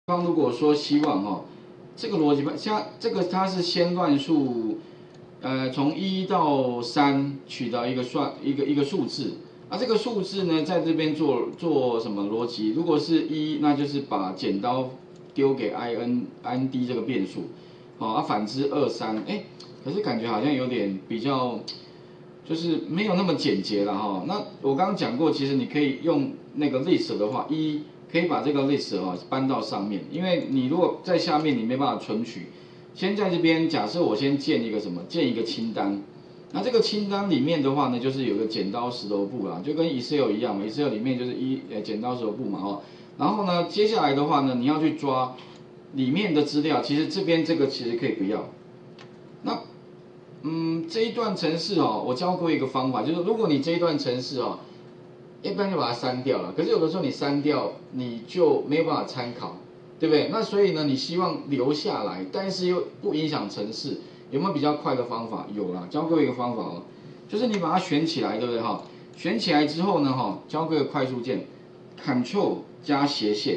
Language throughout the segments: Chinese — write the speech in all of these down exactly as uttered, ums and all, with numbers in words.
方如果说希望哈、哦，这个逻辑像这个它是先乱数，呃，从一到三取到一个算一个一个数字，啊，这个数字呢在这边做做什么逻辑？如果是一，那就是把剪刀丢给 i n i n d 这个变数，好、哦，啊，反之二三，哎，可是感觉好像有点比较。就是没有那么简洁了哈。那我刚刚讲过，其实你可以用那个 list 的话，一可以把这个 list 哈搬到上面，因为你如果在下面你没办法存取，先在这边假设我先建一个什么，建一个清单。那这个清单里面的话呢，就是有个剪刀石头布啦，就跟 Excel 一样嘛 ，Excel 里面就是一呃剪刀石头布嘛哈。然后呢，接下来的话呢，你要去抓里面的资料，其实这边这个其实可以不要。那嗯，这一段程式哦，我教过一个方法，就是如果你这一段程式哦，一般就把它删掉了。可是有的时候你删掉，你就没有办法参考，对不对？那所以呢，你希望留下来，但是又不影响程式，有没有比较快的方法？有啦，教过一个方法哦，就是你把它选起来，对不对哈？选起来之后呢，哈，教过一个快速键 ，Ctrl 加斜线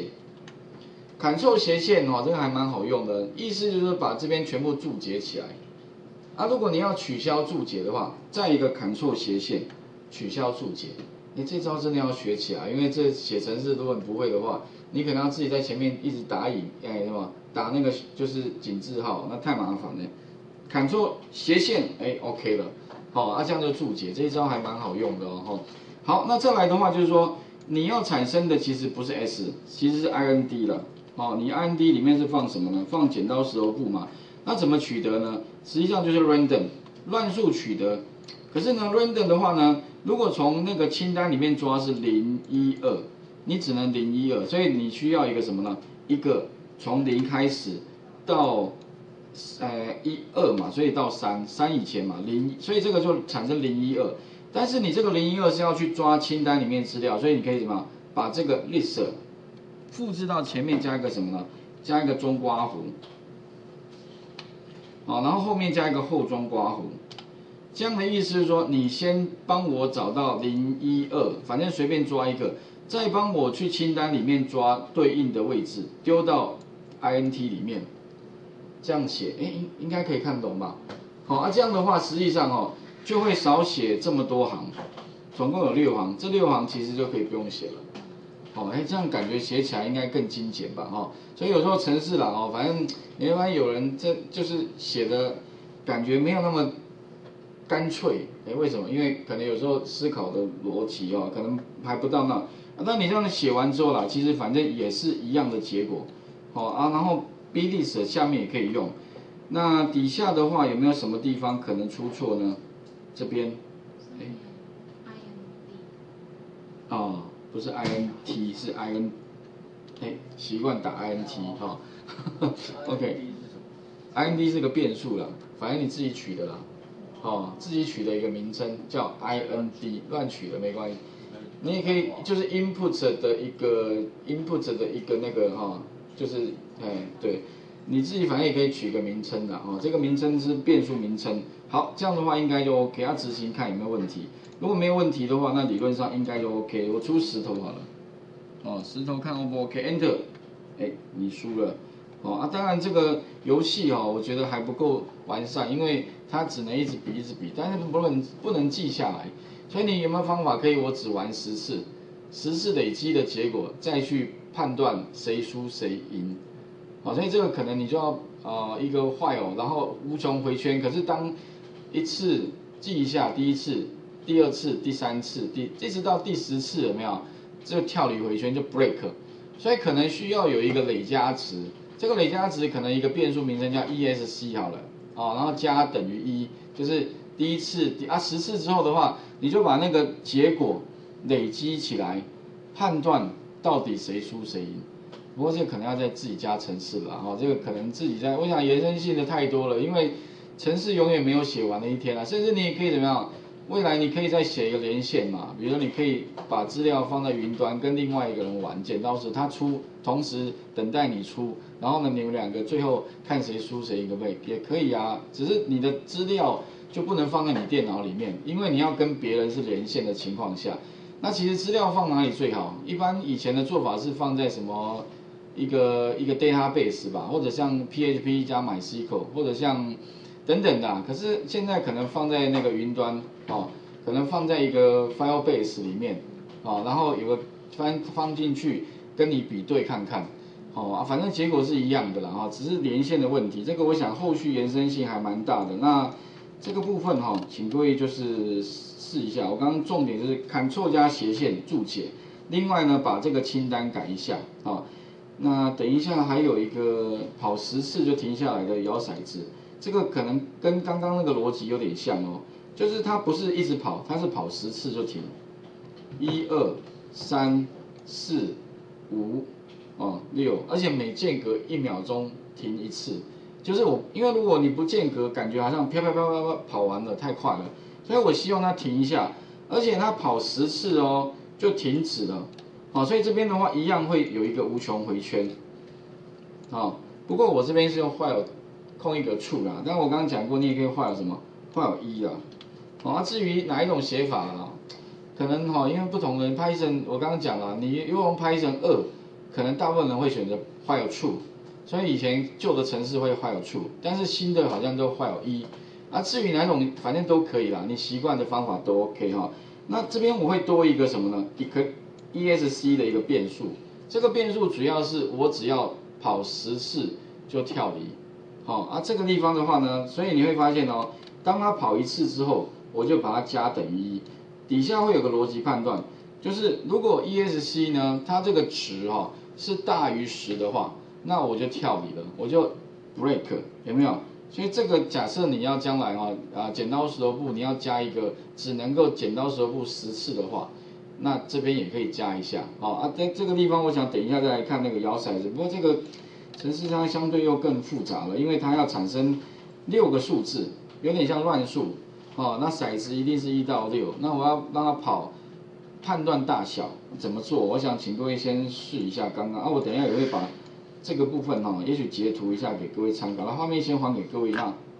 ，Ctrl 斜线哦，这个还蛮好用的，意思就是把这边全部注解起来。啊，如果你要取消注解的话，再一个 Ctrl 斜线取消注解。你这招真的要学起来，因为这写程式如果你不会的话，你可能要自己在前面一直打引，哎，什么打那个就是井字号，那太麻烦了。Ctrl 斜线，哎 ，OK 了，好、哦，啊这样就注解，这一招还蛮好用的哦。好，那再来的话就是说，你要产生的其实不是 S， 其实是 I N D 了。哦，你 I N D 里面是放什么呢？放剪刀石头布嘛。那怎么取得呢？实际上就是 random 乱数取得。可是呢 ，random 的话呢，如果从那个清单里面抓是零一二，你只能零一二，所以你需要一个什么呢？一个从零开始到呃一二嘛，所以到三三以前嘛，零，所以这个就产生零一二。但是你这个零一二是要去抓清单里面资料，所以你可以怎么把这个 list 复制到前面加一个什么呢？加一个中括弧。好，然后后面加一个后中括弧，这样的意思是说，你先帮我找到零一二，反正随便抓一个，再帮我去清单里面抓对应的位置，丢到 I N T 里面，这样写，哎，应应该可以看懂吧？好，啊，这样的话，实际上哦，就会少写这么多行，总共有六行，这六行其实就可以不用写了。哦，哎，这样感觉写起来应该更精简吧，哈、哦。所以有时候程式啦，哦，反正你会发现有人这就是写的感觉没有那么干脆，哎，为什么？因为可能有时候思考的逻辑哦，可能还不到那。啊，那你这样写完之后啦，其实反正也是一样的结果，哦啊，然后 B list 下面也可以用。那底下的话有没有什么地方可能出错呢？这边，哎，哦。不是 I N T 是 I N， 哎，习惯打 I N T 哈、哦、，OK，I N T 是个变数啦，反正你自己取的啦，哦，自己取的一个名称叫 I N D， 乱取的没关系，你也可以就是 input 的一个 input 的一个那个哈、哦，就是哎对，你自己反正也可以取个名称的哦，这个名称是变数名称，好，这样的话应该就 OK， 它执行看有没有问题。如果没有问题的话，那理论上应该就 OK。我出石头好了，哦，石头看 O 不 OK，Enter， 哎，你输了，哦啊，当然这个游戏哦，我觉得还不够完善，因为它只能一直比一直比，但是不能不能记下来，所以你有没有方法可以我只玩十次，十次累积的结果再去判断谁输谁赢，好、哦，所以这个可能你就要呃一个坏哦，然后无穷回圈，可是当一次记一下第一次。第二次、第三次、第一直到第十次有没有？这个跳离回圈就 break， 所以可能需要有一个累加值。这个累加值可能一个变数名称叫 E S C 好了，哦，然后加等于一，就是第一次第啊十次之后的话，你就把那个结果累积起来，判断到底谁输谁赢。不过这个可能要在自己加程式了，哦，这个可能自己在，我想延伸性的太多了，因为程式永远没有写完的一天啊，甚至你也可以怎么样？未来你可以再写一个连线嘛，比如说你可以把资料放在云端跟另外一个人玩，剪刀石他出，同时等待你出，然后呢你们两个最后看谁输谁赢，可不可以？也可以啊，只是你的资料就不能放在你电脑里面，因为你要跟别人是连线的情况下，那其实资料放哪里最好？一般以前的做法是放在什么一个一个 database 吧，或者像 P H P 加 MySQL， 或者像等等的、啊。可是现在可能放在那个云端哦，可能放在一个 Firebase 里面哦，然后有个放放进去跟你比对看看。哦啊，反正结果是一样的啦哈，只是连线的问题。这个我想后续延伸性还蛮大的。那这个部分哈，请各位就是试一下。我刚刚重点就是 Ctrl 加斜线注解，另外呢把这个清单改一下啊。那等一下还有一个跑十次就停下来的摇骰子，这个可能跟刚刚那个逻辑有点像哦，就是它不是一直跑，它是跑十次就停，一二三四五。哦，六，而且每间隔一秒钟停一次，就是我，因为如果你不间隔，感觉好像飘飘飘飘飘跑完了，太快了，所以我希望它停一下，而且它跑十次哦就停止了，哦，所以这边的话一样会有一个无穷回圈，哦，不过我这边是用 while 空一个 true 啦，但我刚刚讲过，你也可以 while 什么 while 一啦，哦，啊、至于哪一种写法啦，可能哈、哦，因为不同人 Python 我刚刚讲了，你用 Python 二。可能大部分人会选择 while true， 所以以前旧的程式会 while true， 但是新的好像都 while 一。啊，至于哪种，反正都可以啦，你习惯的方法都 OK 哈。那这边我会多一个什么呢？一个 E S C 的一个变数，这个变数主要是我只要跑十次就跳离，好啊，这个地方的话呢，所以你会发现哦，当它跑一次之后，我就把它加等于一，底下会有个逻辑判断，就是如果 E S C 呢，它这个值哈、哦。是大于十的话，那我就跳离了，我就 break， 有没有？所以这个假设你要将来哈啊剪刀石头布，你要加一个只能够剪刀石头布十次的话，那这边也可以加一下，好啊。在这个地方，我想等一下再来看那个摇骰子，不过这个程式上相对又更复杂了，因为它要产生六个数字，有点像乱数，哦，那骰子一定是一到六，那我要让它跑。判断大小怎么做？我想请各位先试一下刚刚啊，我等一下也会把这个部分哈、哦，也许截图一下给各位参考，那画面先还给各位，那